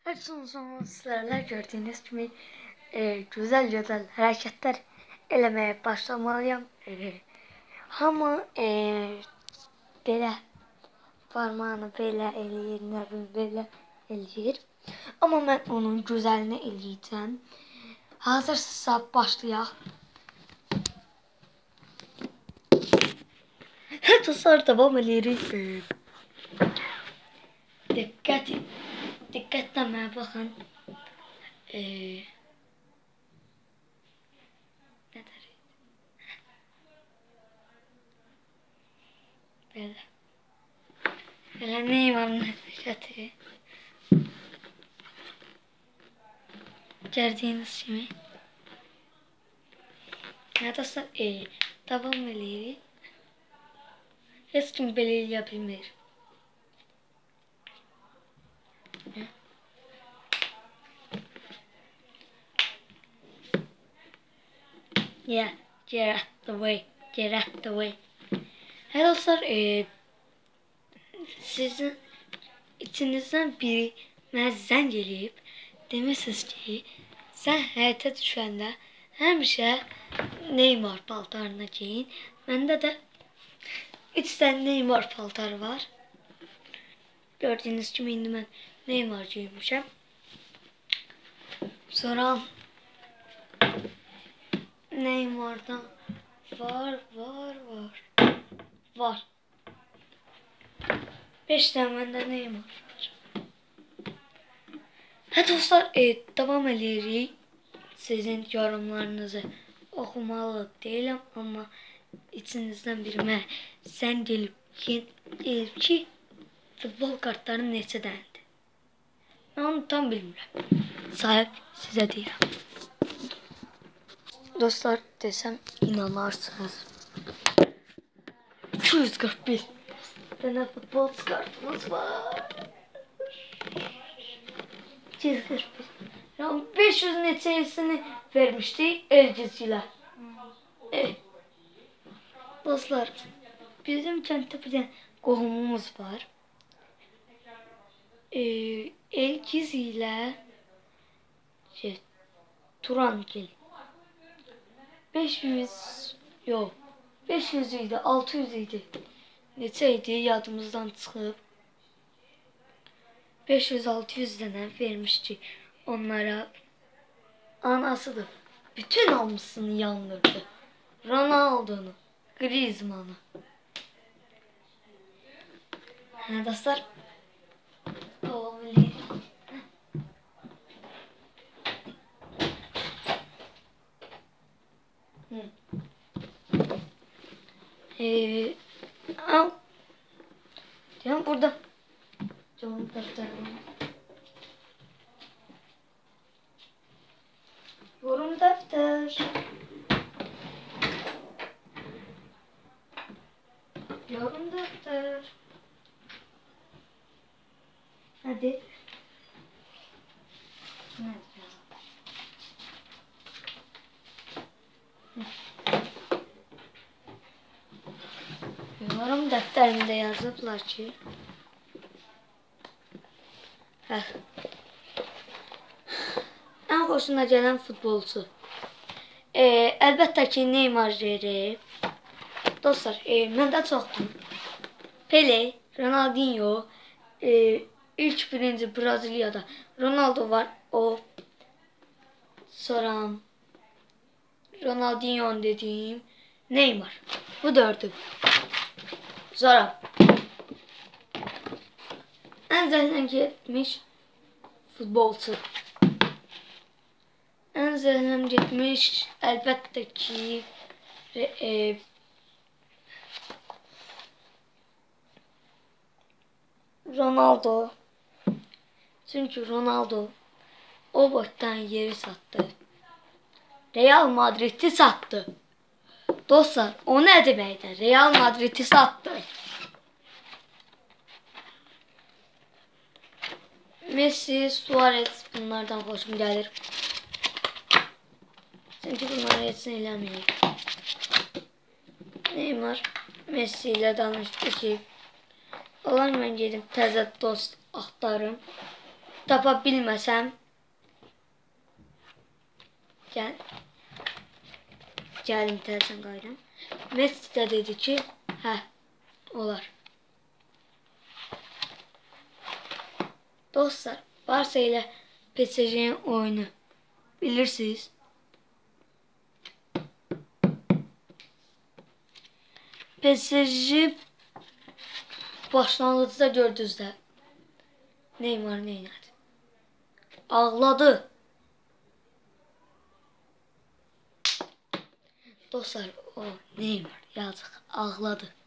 Her son sıralar gördüğünüz gibi güzel hareketler elemeye başlamalıyım. Ama belə parmağını belə eləyir, nə bilim belə eləyir. Amma mən onun gözəlini eləyəcəm. Hazırsınızsa başlayaq. Dostlar devam edirik. Dikkatle mənə baxın. Nədir? Belə. Elə Neymar'ın hərəkəti. Gördüyünüz kimi. Dostlar, devam edirik. Heç kim belə eləyə bilmir. Yeah, get out the way. Get out the way. Hey dostlar, sizin içinizdən biri mənə zəng eləyib demişsiniz ki, sən həyata düşəndə həmişə Neymar paltarına giyin. Məndə də 3 dənə Neymar paltarı var. Gördüyünüz kimi indi mən Neymar giymişəm. Sonra Neymar'dan var. 5 tane məndə Neymar var. Hə dostlar, devam edirik. Sizin yorumlarınızı oxumalı deyiləm, amma içinizdən biri mənə sən gelib ki, futbol kartları neçə dənədir? Mən onu tam bilmirəm. Sahib sizə deyirəm. Dostlar, desem inanarsınız. 241 tane futbol kartımız var. 241. Yani 500 neçesini vermişti elcizciler. Dostlar, bizim kənddə bir dənə qohumumuz var. Elgiz ilə Turankil. 500 idi, 600 idi. Neçə idi yadımızdan çıxıb. 500-600 dənə vermişdi onlara. Anasıdır. Bütün hamısını yandırdı. Ronaldo'nu, Griezmann'ı. Hə dostlar. Diyorum burada. Canım defterim. Yorum defter. Yorum defter. Hadi. Yorum defterimde yazıblar ki. En hoşuna gelen futbolcu. Elbette ki Neymar verir. Dostlar, məndə çoxdur. Pele, Ronaldinho, ilk birinci Braziliyada Ronaldo var. O sonra Ronaldinho dediğim Neymar. Bu dördü. Sonra en zəhləm getmiş futbolcu. En zəhləm getmiş əlbəttə ki Ronaldo. Çünkü Ronaldo o boyuttan yeri sattı. Real Madrid'i sattı. Dostlar, o nə deməkdir? Real Madrid'i sattı. Messi, Suarez bunlardan hoşum gəlir. Çünkü bunları heç nə eləməyir. Neymar Messi ilə danışdı ki, olar mən gedim təzə dost axtarım. tapa bilməsəm, gəlim təlsən qayıram. Messi də dedi ki, hə, olar. Dostlar, Barça ilə PSG-nin oyunu bilirsiniz. PSG başlanğıcda gördünüz də Neymar neylədi? Ağladı. Dostlar, o Neymar yazıq ağladı.